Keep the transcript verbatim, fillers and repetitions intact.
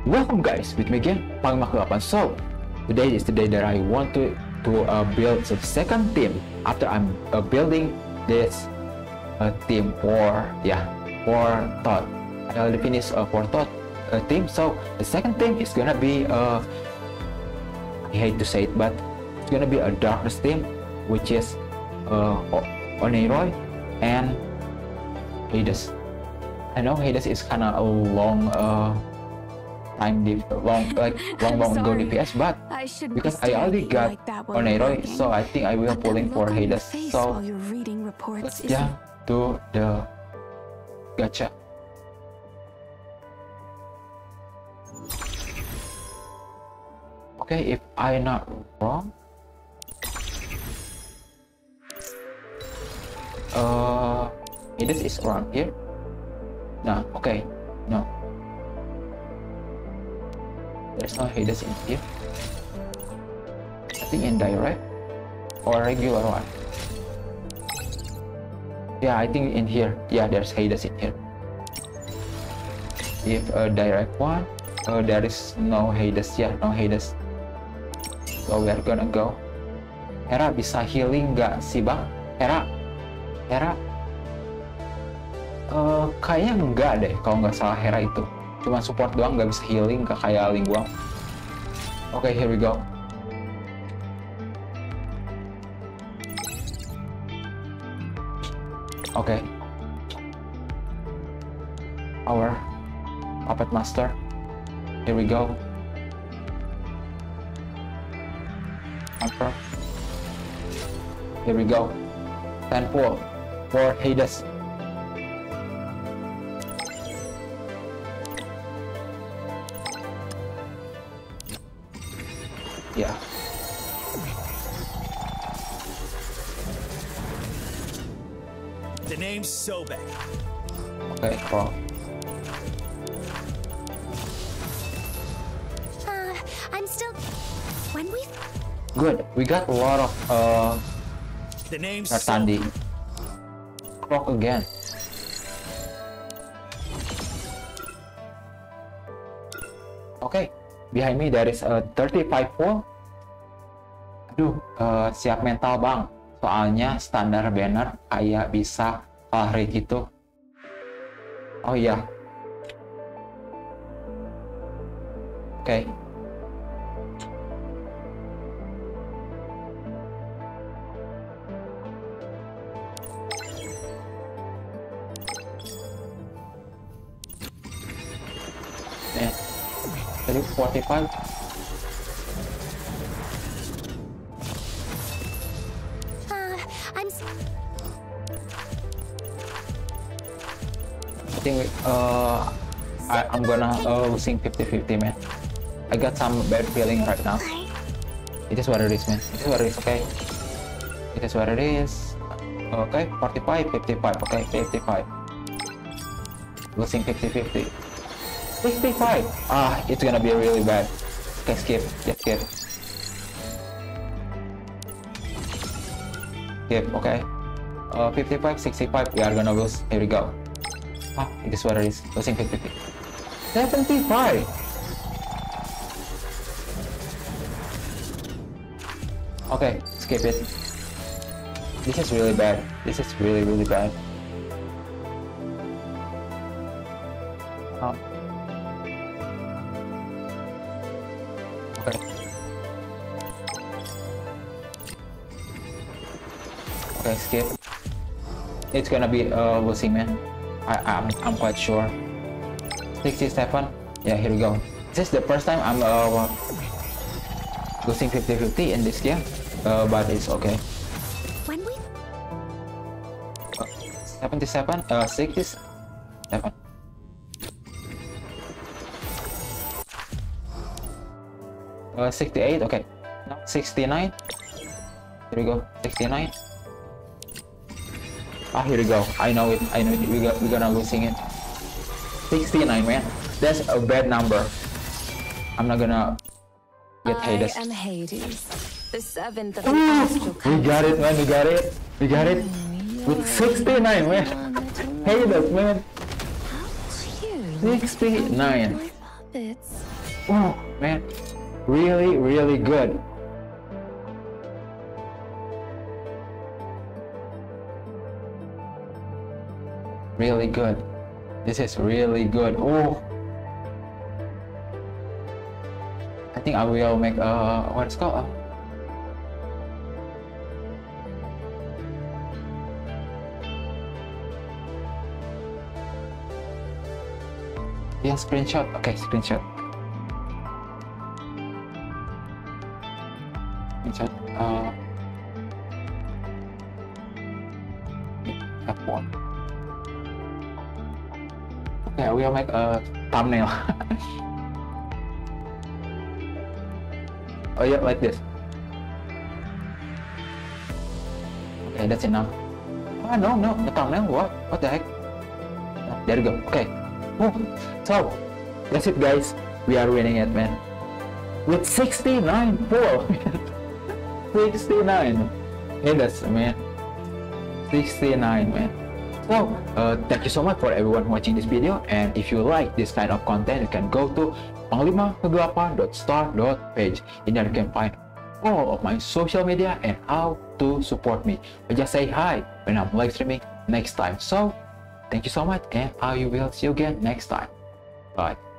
Welcome guys, with me again, Pangmak delapan. So, today is the day that I want to to uh, build the second team after I'm uh, building this uh, team for yeah for Thought. I already finished uh, for Thought uh, team. So the second team is gonna be uh, I hate to say it, but it's gonna be a Darkness team, which is uh, Oneiroi and Hades. I know Hades is kind of a long. Uh, time dip, long like long long ago D P S, but I because I already got like Oneiroi, so I think I will pull in for Hades. So let's jump to the gacha. Okay, if I'm not wrong, uh, Hades is around here. No, okay, no. There's no Hades in here. I think in direct or regular one. Yeah, I think in here. Yeah, there's Hades in here. If a direct one, uh, there is no Hades. Yeah, no Hades. So we are gonna go. Hera bisa healing nggak sih bang? Hera, Hera. Uh, kayaknya enggak deh kalau nggak salah Hera itu. Cuma support doang, nggak bisa healing, gak kayak Lingguang. Oke, okay, here we go. Oke. Okay. Our Puppet Master. Here we go. Upper. Here we go. Ten pull for Hades. Yeah. The name's Sobek. Okay, cool. Uh, I'm still. When we. Good. We got a lot of uh. The name's Sartandi. Clock again. Okay. Behind me there is a thirty-five full. Aduh, uh, siap mental bang. Soalnya standar banner kayak bisa kalah rate gitu. Oh iya. Oke. Okay. Eh. Jadi forty-five. Uh, I'm. I think uh, I, I'm gonna uh, losing fifty fifty, man. I got some bad feeling right now. It is what it is, man. It is what it is, okay? It is what it is. Okay, forty-five, fifty-five, okay, fifty-five. Losing fifty fifty. sixty-five. Ah, it's gonna be really bad. Okay, skip. Just skip. Skip, okay. Uh, fifty-five, sixty-five. We are gonna lose. Here we go. Ah, it is what it is. Losing fifty. seventy-five. Okay, skip it. This is really bad. This is really, really bad. Um, Okay. Okay, skip. It's gonna be uh, losing, man. I, I'm, I'm quite sure. sixty-seven. Yeah, here we go. This is the first time I'm uh, losing fifty fifty in this game, uh, but it's okay. When we. Uh, seventy-seven. Uh, sixty-seven. Uh, sixty-eight, okay. No, sixty-nine. Here we go. sixty-nine. Ah, here we go. I know it. I know it. We got. We're gonna losing it. sixty-nine, man. That's a bad number. I'm not gonna get Hades. I am Hades, the seventh of the Ooh, astral we got it, man. We got it. We got it. With sixty-nine, man. Hades, man. sixty-nine. It's Oh man, really, really good. Really good. This is really good. Oh, I think I will make a what's called. Yeah, screenshot. Okay, screenshot. Screenshot. Uh, F one. Okay, I will make a thumbnail. Oh yeah, like this. Okay, that's enough. Oh no, no, the thumbnail. What? What the heck? There you go. Okay. Oh, so that's it, guys. We are winning it, man. With sixty-nine pull. sixty-nine. Hey, that's man. sixty-nine, man. So, uh, thank you so much for everyone watching this video. And if you like this kind of content, you can go to panglima kegelapan dot star dot page. In there you can find all of my social media and how to support me. Or just say hi when I'm live streaming next time. So, thank you so much, and I will see you again next time. Bye.